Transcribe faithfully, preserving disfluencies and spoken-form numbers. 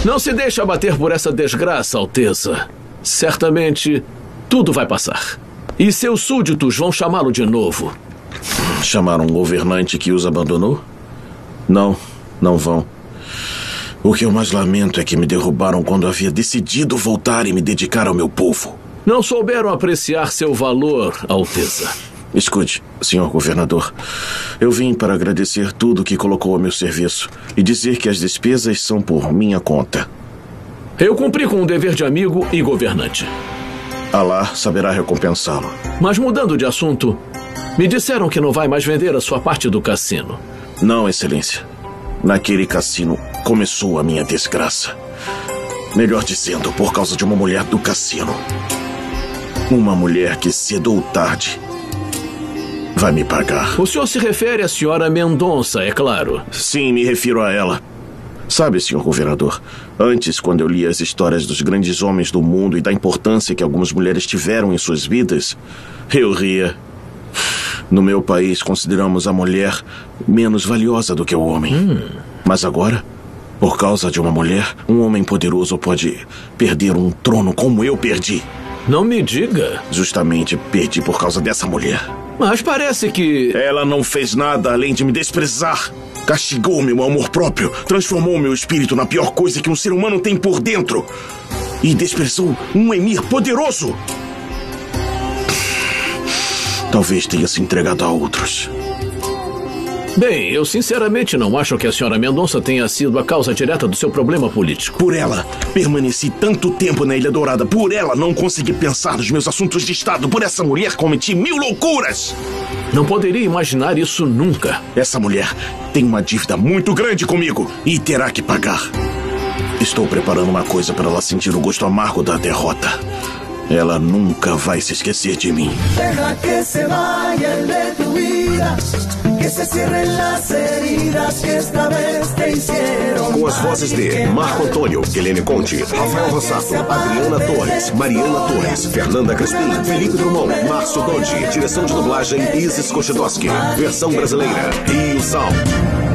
Não se deixe abater por essa desgraça, Alteza. Certamente, tudo vai passar. E seus súditos vão chamá-lo de novo. Chamaram um governante que os abandonou? Não, não vão. O que eu mais lamento é que me derrubaram quando havia decidido voltar e me dedicar ao meu povo. Não souberam apreciar seu valor, Alteza. Escute, senhor governador. Eu vim para agradecer tudo que colocou a meu serviço e dizer que as despesas são por minha conta. Eu cumpri com o dever de amigo e governante. Alá saberá recompensá-lo. Mas mudando de assunto, me disseram que não vai mais vender a sua parte do cassino. Não, excelência. Naquele cassino começou a minha desgraça. Melhor dizendo, por causa de uma mulher do cassino. Uma mulher que cedo ou tarde vai me pagar. O senhor se refere à senhora Mendonça, é claro. Sim, me refiro a ela. Sabe, senhor governador, antes, quando eu lia as histórias dos grandes homens do mundo e da importância que algumas mulheres tiveram em suas vidas, eu ria. No meu país, consideramos a mulher menos valiosa do que o homem. Hum. Mas agora, por causa de uma mulher, um homem poderoso pode perder um trono como eu perdi. Não me diga. Justamente perdi por causa dessa mulher. Mas parece que... Ela não fez nada além de me desprezar. Castigou meu amor próprio, transformou meu espírito na pior coisa que um ser humano tem por dentro. E desprezou um emir poderoso. Talvez tenha se entregado a outros. Bem, eu sinceramente não acho que a senhora Mendonça tenha sido a causa direta do seu problema político. Por ela, permaneci tanto tempo na Ilha Dourada. Por ela, não consegui pensar nos meus assuntos de Estado. Por essa mulher, cometi mil loucuras. Não poderia imaginar isso nunca. Essa mulher tem uma dívida muito grande comigo e terá que pagar. Estou preparando uma coisa para ela sentir o gosto amargo da derrota. Ela nunca vai se esquecer de mim. Deja que se vaya el de tu vida, que se cierren las heridas que esta vez te hicieron. Com as vozes de Marco Antônio, Helene Conte, Rafael Rossato, Adriana Torres, Mariana Torres, Fernanda Crespim, Felipe Drummond, Márcio Donde, direção de dublagem Isis Kochedowski, versão brasileira, Rio Sal.